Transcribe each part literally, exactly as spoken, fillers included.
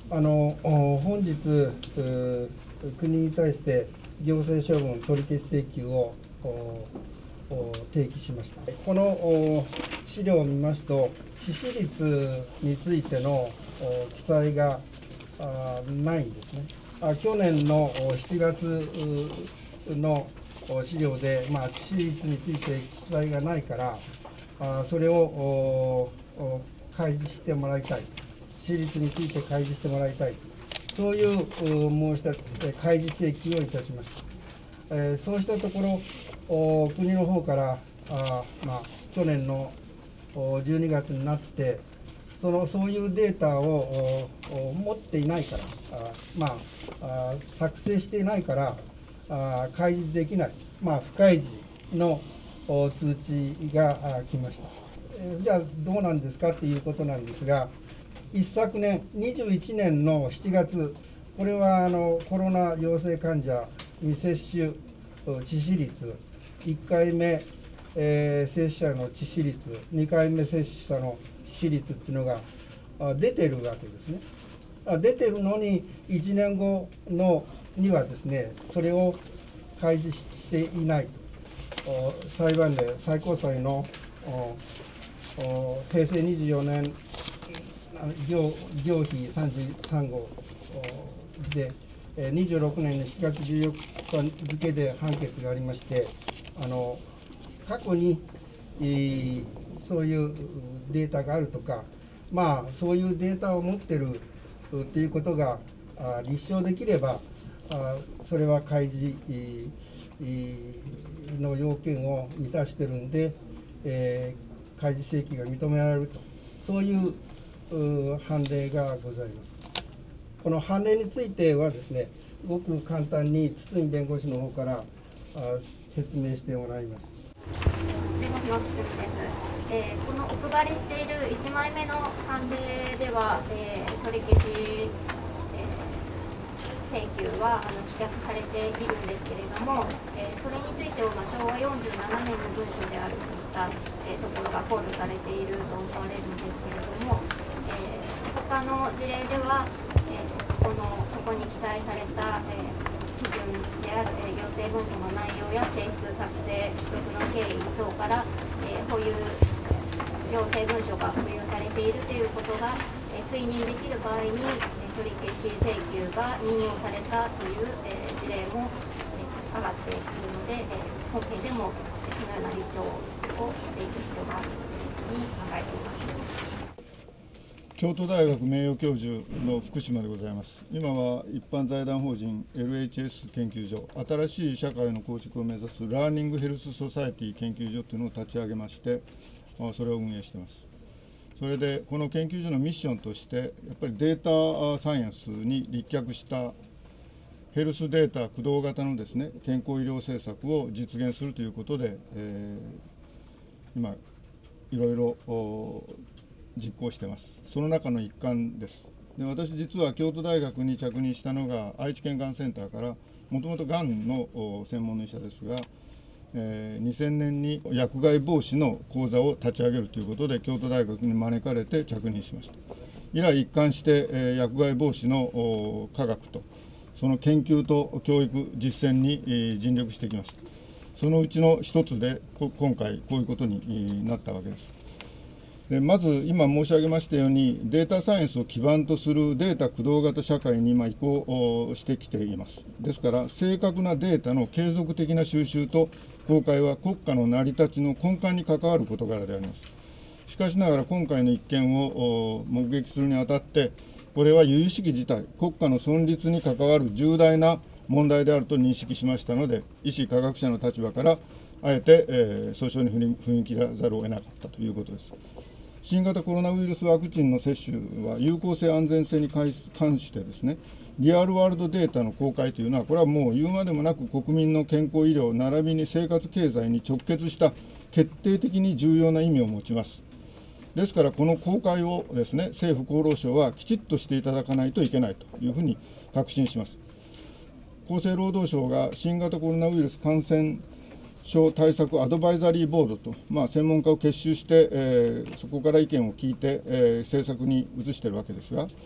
あの本日、国に対して行政処分取り消し請求を提起しました。この資料を見ますと、致死率についての記載がないんですね。去年のしちがつの資料で、まあ、致死率について記載がないから、それを開示してもらいたい、致死率について開示してもらいたい、そういう申し立て、開示請求をいたしました。えー、そうしたところ、国の方からあ、まあ、去年のじゅうにがつになって、そのそういうデータを持っていないから、あまあ、あ作成していないから、あ開示できない、まあ、不開示の通知が来ました。えー、じゃあ、どうなんですかということなんですが、一昨年、にじゅういちねんのしちがつ、これはあのコロナ陽性患者未接種致死率、いっかいめ、えー、接種者の致死率、にかいめ接種者の致死率っていうのが出てるわけですね。出てるのに、いちねんごのにはですね、それを開示していないと、裁判で最高裁の平成にじゅうよねん行行費さんじゅうさん号で、にじゅうろくねんのしちがつじゅうよっか付で判決がありまして、あの過去に、えー、そういうデータがあるとか、まあ、そういうデータを持っているということがあ立証できれば、あそれは開示、えー、の要件を満たしているんで、えー、開示請求が認められると、そういう判例がございます。この判例についてはですね、ごく簡単に堤弁護士の方から説明してもらいます。 弁護士の堤です。えー、このお配りしているいちまいめの判例では、えー、取り消し、えー、請求はあの棄却されているんですけれども、えー、それについては、まあ、しょうわよんじゅうななねんの文書であるといった、えー、ところが考慮されていると思われるんですけれども、えー、他の事例では、えー、このここに記載された、えー基準である、えー、行政文書の内容や提出、作成、取得の経緯等から、えー、保有、行政文書が保有されているということが、えー、推認できる場合に、えー、取り消し請求が任用されたという、えー、事例も、えー、上がっているので、えー、本件でも、えー、このような立証をしていく必要があるというふうに考えています。 京都大学名誉教授の福島でございます。今は一般財団法人 エルエイチエス 研究所、新しい社会の構築を目指すラーニングヘルスソサエティ研究所というのを立ち上げまして、それを運営しています。それで、この研究所のミッションとして、やっぱりデータサイエンスに立脚したヘルスデータ駆動型のですね、健康医療政策を実現するということで、えー、今、いろいろ実行しています。その中の一環です。で、私、実は京都大学に着任したのが愛知県がんセンターから、もともとがんの専門の医者ですが、えー、にせんねんに薬害防止の講座を立ち上げるということで、京都大学に招かれて着任しました。以来、一貫して、えー、薬害防止の科学と、その研究と教育、実践に、えー、尽力してきました。そのうちの一つで、今回、こういうことになったわけです。でまず、今申し上げましたように、データサイエンスを基盤とするデータ駆動型社会に今移行してきています。ですから、正確なデータの継続的な収集と公開は国家の成り立ちの根幹に関わる事柄であります。しかしながら、今回の一件を目撃するにあたって、これは由々しき事態、国家の存立に関わる重大な問題であると認識しましたので、医師科学者の立場から、あえて、えー、訴訟に踏み切らざるを得なかったということです。新型コロナウイルスワクチンの接種は有効性、安全性に関してですね、リアルワールドデータの公開というのは、これはもう言うまでもなく国民の健康医療、並びに生活経済に直結した決定的に重要な意味を持ちます。ですから、この公開をですね、政府厚労省はきちっとしていただかないといけないというふうに確信します。厚生労働省が新型コロナウイルス感染症対策アドバイザリーボードと、まあ、専門家を結集して、えー、そこから意見を聞いて、えー、政策に移しているわけですが、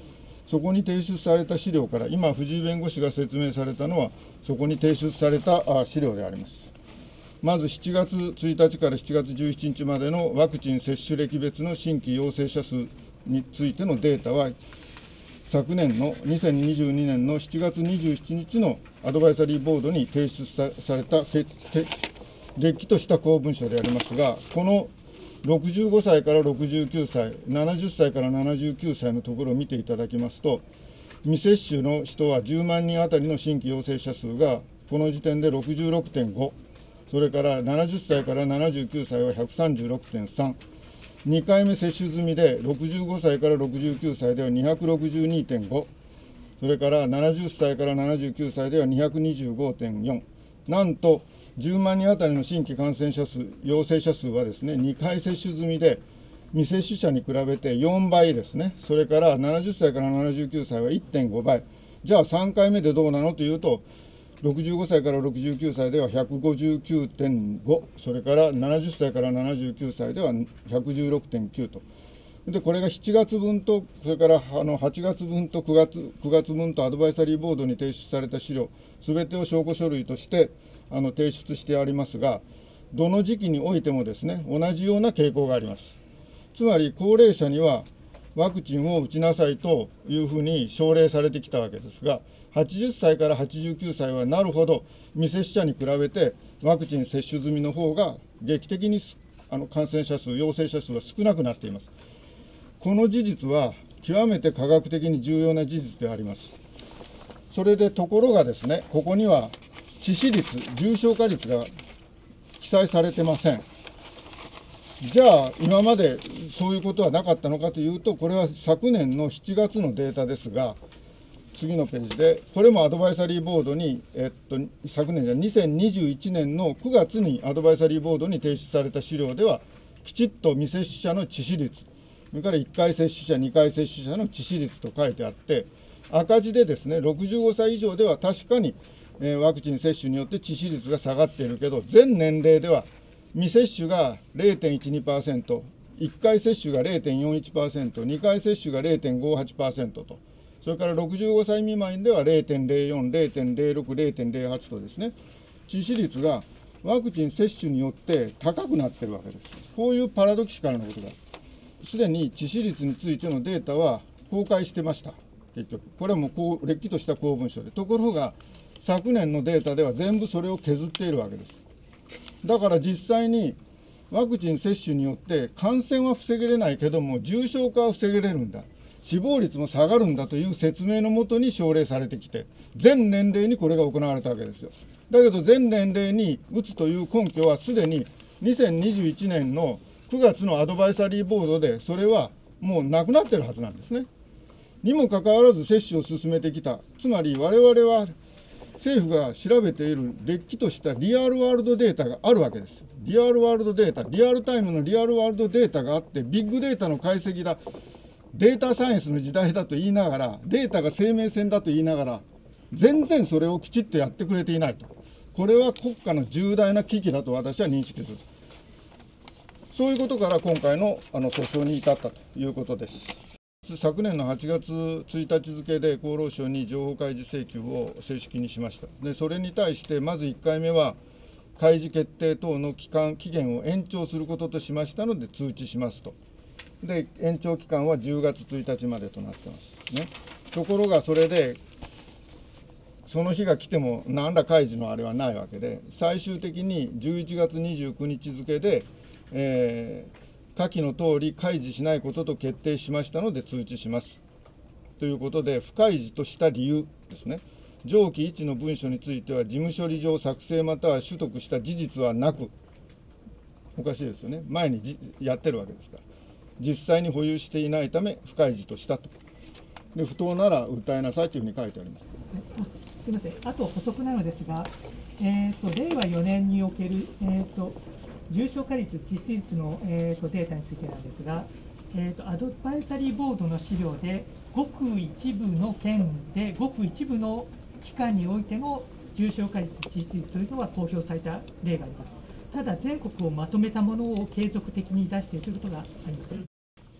そこに提出された資料から、今、藤井弁護士が説明されたのは、そこに提出された資料であります。まずしちがつついたちからしちがつじゅうしちにちまでのワクチン接種歴別の新規陽性者数についてのデータは、昨年のにせんにじゅうにねんのしちがつにじゅうしちにちのアドバイザリーボードに提出されたれっきとした公文書でありますが、このろくじゅうごさいからろくじゅうきゅうさい、ななじゅっさいからななじゅうきゅうさいのところを見ていただきますと、未接種の人はじゅうまんにんあたりの新規陽性者数がこの時点で ろくじゅうろくてんご、それからななじゅっさいからななじゅうきゅうさいは ひゃくさんじゅうろくてんさん、にかいめ接種済みでろくじゅうごさいからろくじゅうきゅうさいでは にひゃくろくじゅうにてんご、それからななじゅっさいからななじゅうきゅうさいでは にひゃくにじゅうごてんよん、なんとじゅうまんにんあたりの新規感染者数、陽性者数はですね、にかい接種済みで、未接種者に比べてよんばいですね、それからななじゅっさいからななじゅうきゅうさいは いってんごばい、じゃあさんかいめでどうなのというと、ろくじゅうごさいからろくじゅうきゅうさいでは ひゃくごじゅうきゅうてんご、それからななじゅっさいからななじゅうきゅうさいでは ひゃくじゅうろくてんきゅうと。でこれがしちがつぶんと、それからあのはちがつぶんと9月、9月分とアドバイザリーボードに提出された資料、すべてを証拠書類としてあの提出してありますが、どの時期においてもですね、同じような傾向があります。つまり、高齢者にはワクチンを打ちなさいというふうに奨励されてきたわけですが、はちじゅっさいからはちじゅうきゅうさいはなるほど、未接種者に比べてワクチン接種済みの方が劇的にあの感染者数、陽性者数は少なくなっています。この事実は極めて科学的に重要な事実であります。それでところがですね、ここには致死率、重症化率が記載されてません。じゃあ、今までそういうことはなかったのかというと、これは昨年のしちがつのデータですが、次のページで、これもアドバイザリーボードに、えっと、昨年じゃにせんにじゅういちねんのくがつにアドバイザリーボードに提出された資料では、きちっと未接種者の致死率、それからいっかい接種者、にかい接種者の致死率と書いてあって、赤字でですね、ろくじゅうごさい以上では確かに、えー、ワクチン接種によって致死率が下がっているけど、全年齢では未接種が れいてんいちにパーセント、いっかい接種が れいてんよんいちパーセント、にかい接種が れいてんごはちパーセント と、それからろくじゅうごさい未満では れいてんれいよん、れいてんれいろく、れいてんれいはち とですね、致死率がワクチン接種によって高くなっているわけです。こういうパラドキシカルなことが、すでに致死率についてのデータは公開してました、結局。これはもうこうれっきとした公文書で。ところが、昨年のデータでは全部それを削っているわけです。だから実際にワクチン接種によって感染は防げれないけども、重症化は防げれるんだ、死亡率も下がるんだという説明のもとに奨励されてきて、全年齢にこれが行われたわけですよ。だけど、全年齢に打つという根拠は、すでににせんにじゅういちねんのくがつのアドバイザリーボードで、それはもうなくなってるはずなんですね。にもかかわらず接種を進めてきた、つまり我々は政府が調べているれっきとしたリアルワールドデータがあるわけです。リアルワールドデータ、リアルタイムのリアルワールドデータがあって、ビッグデータの解析だ、データサイエンスの時代だと言いながら、データが生命線だと言いながら、全然それをきちっとやってくれていないと。これは国家の重大な危機だと私は認識する。そういうことから今回のあの訴訟に至ったということです。昨年のはちがつついたち付で厚労省に情報開示請求を正式にしました。で、それに対してまずいっかいめは、開示決定等の期間、期限を延長することとしましたので通知しますと。で、延長期間はじゅうがつついたちまでとなってますね。ところがそれで、その日が来ても何ら開示のあれはないわけで、最終的にじゅういちがつにじゅうくにち付で、えー下記のとおり開示しないことと決定しましたので通知しますということで、不開示とした理由ですね、上記いちの文書については、事務処理上作成または取得した事実はなく、おかしいですよね、前にじやってるわけですから、実際に保有していないため、不開示としたと、で不当なら訴えなさいというふうに書いてあります。 すみません、あと補足なのですが、えーと、れいわよねんにおける、えーと重症化率、致死率の、えー、とデータについてなんですが、えー、とアドバイザリーボードの資料で、ごく一部の県で、ごく一部の期間においての重症化率、致死率というのは公表された例があります。ただ、全国をまとめたものを継続的に出しているということがあります。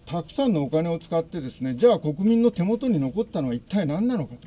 たくさんのお金を使ってですね、じゃあ国民の手元に残ったのは一体何なのかと。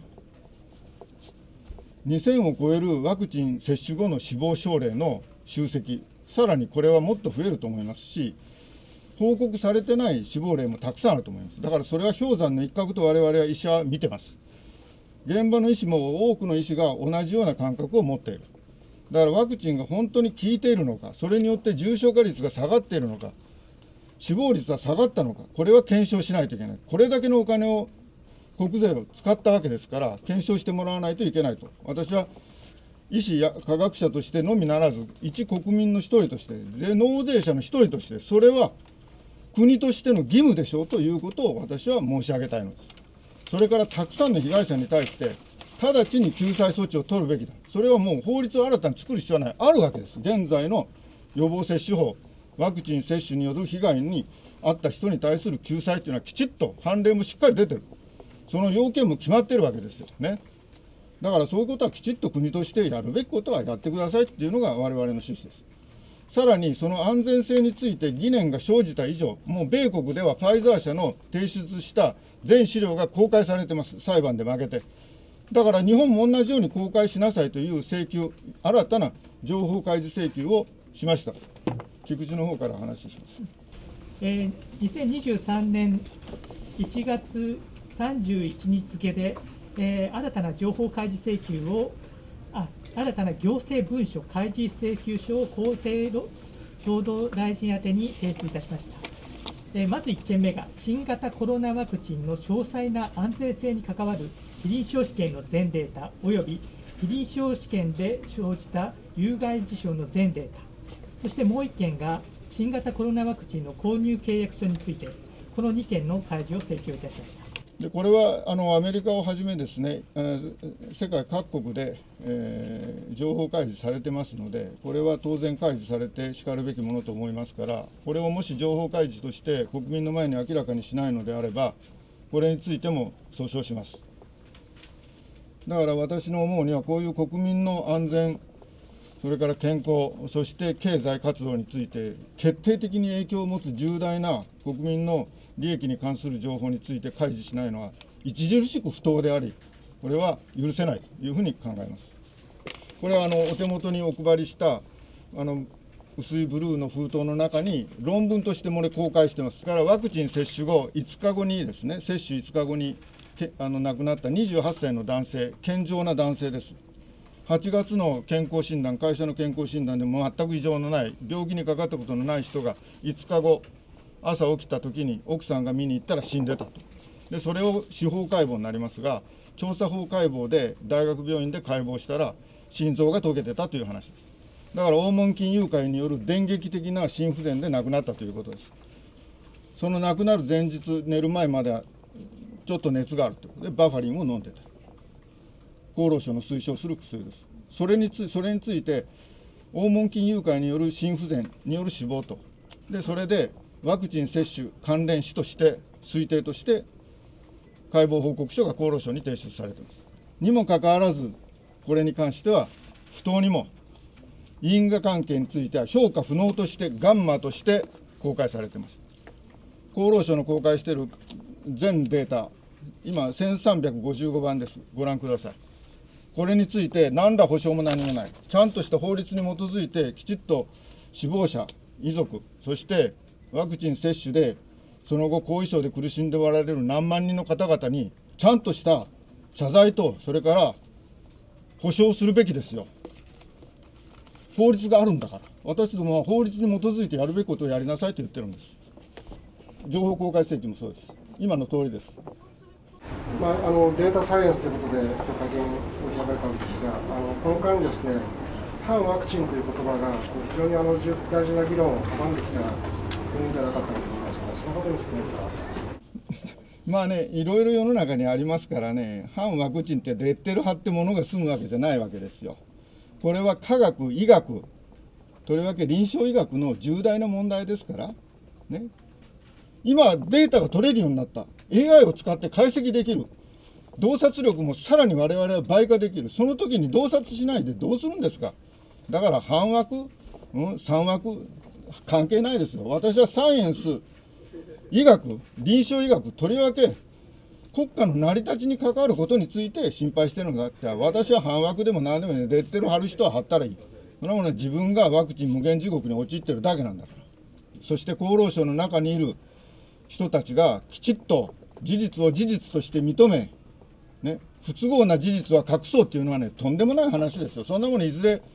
にせんを超えるワクチン接種後の死亡症例の集積、さらにこれはもっと増えると思いますし、報告されてない死亡例もたくさんあると思います。だからそれは氷山の一角と我々は医者は見てます。現場の医師も多くの医師が同じような感覚を持っている。だからワクチンが本当に効いているのか、それによって重症化率が下がっているのか、死亡率は下がったのか、これは検証しないといけない。これだけのお金を、国税を使ったわけですから、検証してもらわないといけないと。私は医師や科学者としてのみならず、一国民の一人として、納税者の一人として、それは国としての義務でしょうということを私は申し上げたいのです。それからたくさんの被害者に対して、直ちに救済措置を取るべきだ。それはもう法律を新たに作る必要はない、あるわけです。現在の予防接種法、ワクチン接種による被害に遭った人に対する救済というのはきちっと判例もしっかり出てる。その要件も決まってるわけですよね。だからそういうことはきちっと国としてやるべきことはやってくださいっていうのが我々の趣旨です。さらにその安全性について疑念が生じた以上、もう米国ではファイザー社の提出した全資料が公開されてます、裁判で負けて。だから日本も同じように公開しなさいという請求、新たな情報開示請求をしました。菊池の方から話します。 えー、にせんにじゅうさんねんいちがつさんじゅういちにち付で、えー、新たな情報開示請求をあ、新たな行政文書開示請求書を厚生労働大臣宛てに提出いたしました。えー、まずいっけんめが、新型コロナワクチンの詳細な安全性に関わる非臨床試験の全データおよび非臨床試験で生じた有害事象の全データ、そしてもういっけんが新型コロナワクチンの購入契約書について、このにけんの開示を請求いたしました。 でこれはあのアメリカをはじめですね、えー、世界各国で、えー、情報開示されてますので、これは当然開示されてしかるべきものと思いますから、これをもし情報開示として国民の前に明らかにしないのであれば、これについても訴訟します。だから私の思うには、こういう国民の安全、それから健康、そして経済活動について、決定的に影響を持つ重大な国民の利益に関する情報について開示しないのは、著しく不当であり、これは許せないというふうに考えます。これはあのお手元にお配りしたあの薄いブルーの封筒の中に、論文としてもれ公開してます。だからワクチン接種後いつかごにですね、接種いつかごにあの亡くなったにじゅうはっさいの男性、健常な男性です。はちがつの健康診断、会社の健康診断でも全く異常のない、病気にかかったことのない人がいつかご、朝起きたときに奥さんが見に行ったら死んでたと。で、それを司法解剖になりますが、調査法解剖で大学病院で解剖したら、心臓が溶けてたという話です。だから黄門筋誘拐による電撃的な心不全で亡くなったということです。その亡くなる前日、寝る前まではちょっと熱があるということで、バファリンを飲んでた。厚労省の推奨する薬です。それにつそれについて、黄門筋誘拐による心不全による死亡と、でそれでワクチン接種関連死として、推定として、解剖報告書が厚労省に提出されています。にもかかわらず、これに関しては、不当にも因果関係については評価不能として、ガンマとして公開されています。厚労省の公開している全データ、今、せんさんびゃくごじゅうごばんです。ご覧ください。これについて、何ら保証も何もない、ちゃんとした法律に基づいて、きちっと死亡者、遺族、そしてワクチン接種で、その後、後遺症で苦しんでおられる何万人の方々に、ちゃんとした謝罪と、それから補償するべきですよ。法律があるんだから、私どもは法律に基づいてやるべきことをやりなさいと言ってるんです。情報公開請求もそうです。今の通りです。 まあ、あのデータサイエンスということで、会見を開かれたんですが、あのこの間にですね、反ワクチンという言葉が非常にあの大事な議論を阻んできた国じゃなかったかと思いますが、そのことについては。 まあね、いろいろ世の中にありますからね、反ワクチンってレッテル貼ってものが済むわけじゃないわけですよ。これは科学、医学、とりわけ臨床医学の重大な問題ですから、ね、今、データが取れるようになった、エーアイ を使って解析できる、洞察力もさらに我々は倍化できる、その時に洞察しないでどうするんですか。だから反枠、うん、三枠、関係ないですよ。私はサイエンス、 医学、臨床医学、とりわけ国家の成り立ちに関わることについて心配してるのだって、私は反ワクでも何でもね、レッテル貼る人は貼ったらいい。そんなものは自分がワクチン無限地獄に陥ってるだけなんだから。そして厚労省の中にいる人たちがきちっと事実を事実として認め、ね、不都合な事実は隠そうっていうのはね、とんでもない話ですよ。そんなものいずれ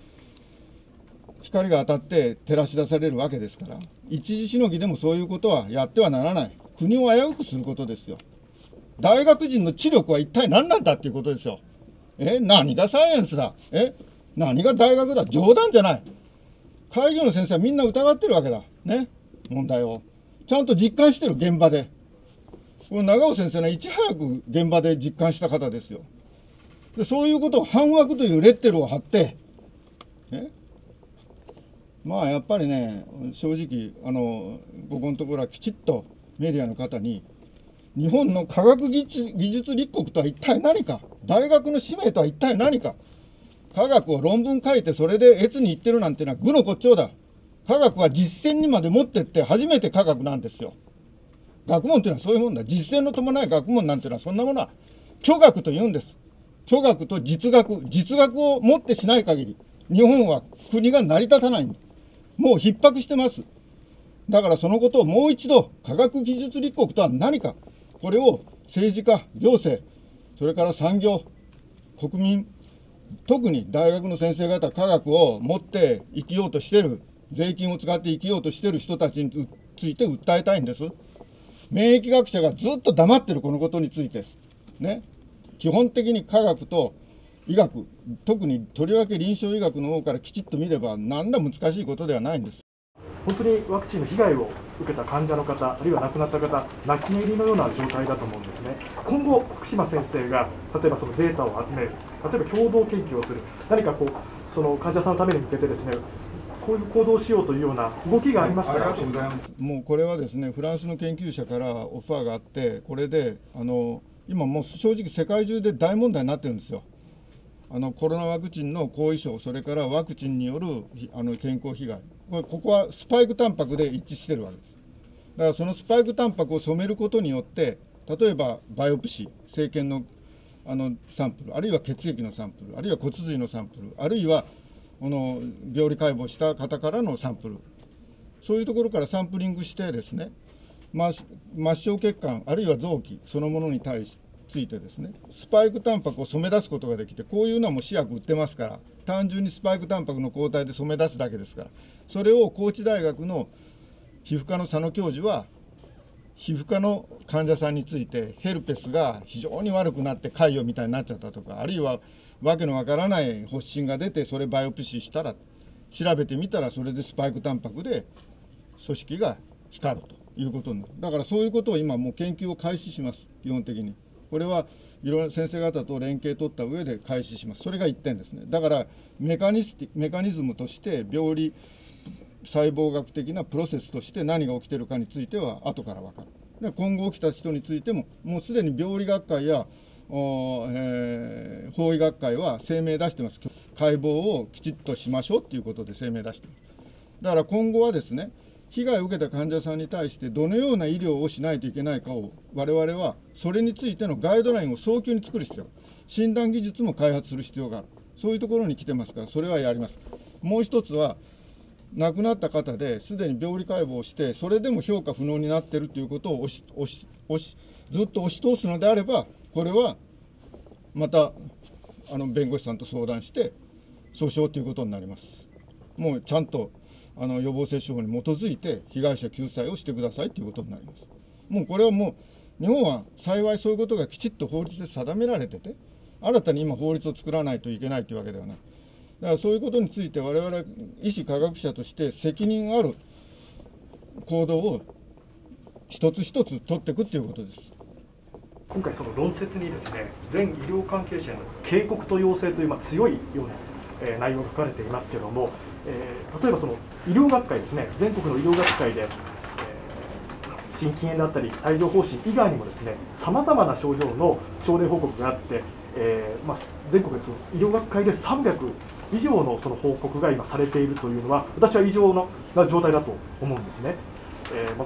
光が当たって照らし出されるわけですから、一時しのぎでもそういうことはやってはならない。国を危うくすることですよ。大学人の知力は一体何なんだっていうことですよ。え、何がサイエンスだ。え、何が大学だ。冗談じゃない。開業の先生はみんな疑ってるわけだ。ね、問題を。ちゃんと実感してる、現場で。この長尾先生はいち早く現場で実感した方ですよ。でそういうことを反ワクというレッテルを貼って、えまあやっぱりね、正直、あのここのところはきちっとメディアの方に、日本の科学技術技術立国とは一体何か、大学の使命とは一体何か、科学を論文書いて、それで越に言ってるなんてのは愚の骨頂だ。科学は実践にまで持ってって初めて科学なんですよ。学問っていうのはそういうもんだ。実践の伴い学問なんていうのはそんなものは虚学というんです。虚学と実学、実学をもってしない限り、日本は国が成り立たないんだ。もう逼迫してます。だからそのことをもう一度、科学技術立国とは何か、これを政治家、行政、それから産業、国民、特に大学の先生方、科学を持って生きようとしている、税金を使って生きようとしている人たちについて訴えたいんです。免疫学者がずっと黙ってるこのことについて、ね、基本的に科学と医学、特にとりわけ臨床医学の方からきちっと見れば、何ら難しいことではないんです。 本当にワクチンの被害を受けた患者の方、あるいは亡くなった方、泣き寝入りのような状態だと思うんですね。今後、福島先生が例えばそのデータを集める、例えば共同研究をする、何かこう、その患者さんのために向けてですね、こういう行動をしようというような動きがありましたら、 もうこれはですね、フランスの研究者からオファーがあって、これであの今、もう正直、世界中で大問題になってるんですよ。あのコロナワクチンの後遺症、それからワクチンによるあの健康被害、これここはスパイクタンパクで一致してるわけです。だからそのスパイクタンパクを染めることによって、例えばバイオプシー、生検のあのサンプル、あるいは血液のサンプル、あるいは骨髄のサンプル、あるいはこの病理解剖した方からのサンプル、そういうところからサンプリングしてですね、末梢血管、あるいは臓器そのものに対して、ついてですね、スパイクタンパクを染め出すことができて、こういうのはもう試薬売ってますから、単純にスパイクタンパクの抗体で染め出すだけですから、それを高知大学の皮膚科の佐野教授は、皮膚科の患者さんについて、ヘルペスが非常に悪くなって潰瘍みたいになっちゃったとか、あるいはわけのわからない発疹が出て、それバイオプシーしたら、調べてみたら、それでスパイクタンパクで組織が光るということになる。だからそういうことを今、もう研究を開始します、基本的に。これはいろんな先生方と連携取った上で開始します。それがいってんですね。だからメカニスメカニズムとして病理細胞学的なプロセスとして何が起きているかについては後から分かる。で今後起きた人についてももうすでに病理学会や、えー、法医学会は声明出してます。解剖をきちっとしましょうということで声明出してます。だから今後はですね、被害を受けた患者さんに対してどのような医療をしないといけないかを我々はそれについてのガイドラインを早急に作る必要、診断技術も開発する必要がある、そういうところに来てますから、それはやります。もう一つは、亡くなった方ですでに病理解剖をしてそれでも評価不能になっているということを押し押し押しずっと押し通すのであれば、これはまたあの弁護士さんと相談して訴訟ということになります。もうちゃんとあの予防接種法に基づいて被害者救済をしてくださいということになります。もうこれはもう日本は幸いそういうことがきちっと法律で定められてて、新たに今法律を作らないといけないというわけではない。だからそういうことについて我々医師科学者として責任ある行動を一つ一つ取っていくということです。 今回その論説にですね、全医療関係者への警告と要請というまあ強いような、えー、内容が書かれていますけれども、えー、例えばその医療学会ですね、全国の医療学会で、えー、心筋炎だったり帯状疱疹以外にもですね、さまざまな症状の症例報告があって、えーまあ、全国でその医療学会でさんびゃく以上のその報告が今されているというのは、私は異常な状態だと思うんですね。えーまあ、この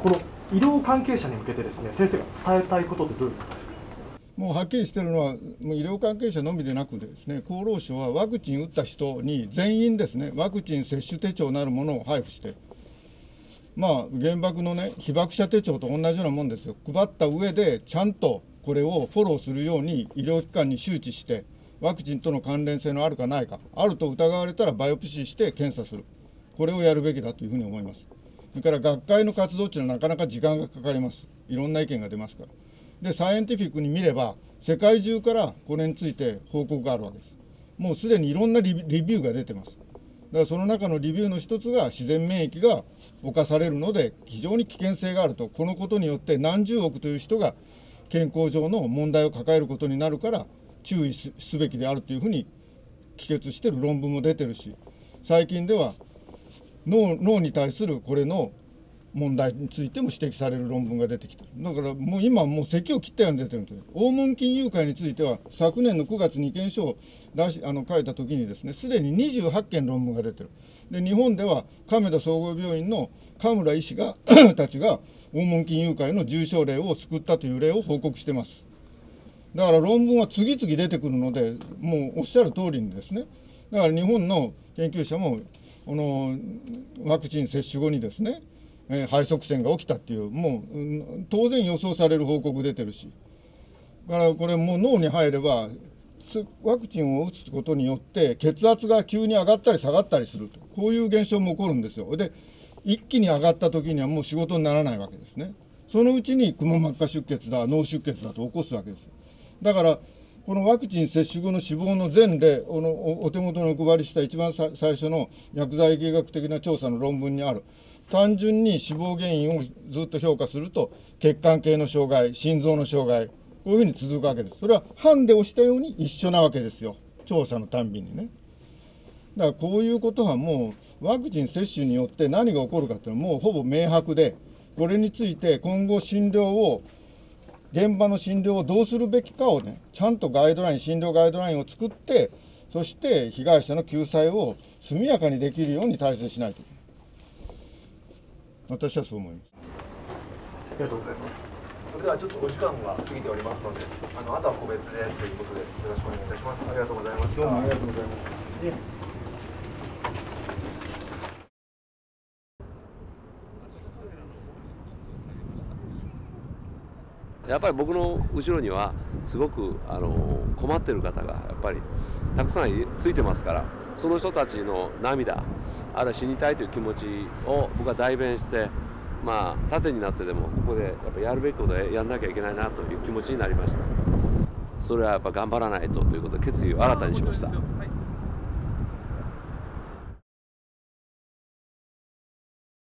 医療関係者に向けてですね、先生が伝えたいことってどういうことですか。 もうはっきりしているのは、もう医療関係者のみでなくですね、厚労省はワクチン打った人に全員ですね、ワクチン接種手帳なるものを配布して、まあ、原爆のね、被爆者手帳と同じようなもんですよ、配った上で、ちゃんとこれをフォローするように医療機関に周知して、ワクチンとの関連性のあるかないか、あると疑われたらバイオプシーして検査する、これをやるべきだというふうに思います。それから学会の活動というのはなかなか時間がかかります、いろんな意見が出ますから。で、サイエンティフィックに見れば、世界中からこれについて報告があるわけです。もうすでにいろんなリビューが出てます。だからその中のリビューの一つが、自然免疫が侵されるので、非常に危険性があると、このことによって何十億という人が健康上の問題を抱えることになるから、注意すべきであるというふうに帰結している論文も出てるし、最近では脳、脳に対するこれの問題についても指摘される論文が出てきてる。だからもう今、もう咳を切ったように出てるんですよ。黄門金融会については、昨年のくがつに意見書を出しあの書いたときにですね、すでににじゅうはちけん論文が出てる。で、日本では亀田総合病院の神村医師がたちが黄門金融会の重症例を救ったという例を報告してます。だから論文は次々出てくるので、もうおっしゃる通りにですね、だから日本の研究者もこのワクチン接種後にですね、えー、肺塞栓が起きたっていう、もう、うん、当然予想される報告出てるし、だからこれ、もう脳に入れば、ワクチンを打つことによって、血圧が急に上がったり下がったりすると、こういう現象も起こるんですよ。で、一気に上がったときにはもう仕事にならないわけですね。そのうちにくも膜下出血だ、脳出血だと起こすわけです。だから、このワクチン接種後の死亡の前例、おのお手元にお配りした一番最初の薬剤疫学的な調査の論文にある、単純に死亡原因をずっと評価すると、血管系の障害、心臓の障害、こういうふうに続くわけです。それはハンデをしたように一緒なわけですよ、調査のたんびにね。だからこういうことはもう、ワクチン接種によって何が起こるかっていうのは、もうほぼ明白で、これについて今後、診療を、現場の診療をどうするべきかをね、ちゃんとガイドライン、診療ガイドラインを作って、そして被害者の救済を速やかにできるように体制しないといけない。私はそう思います。 ありがとうございます。 それではちょっとお時間が過ぎておりますので、あのあとは個別でということでよろしくお願いいたします。ありがとうございました。 どうもありがとうございます。 やっぱり僕の後ろにはすごくあの困ってる方がやっぱりたくさんついてますから、その人たちの涙、あるいは死にたいという気持ちを僕は代弁して、まあ盾になってでもここでやっぱやるべきことをやんなきゃいけないなという気持ちになりました。それはやっぱ頑張らないとということで決意を新たにしました。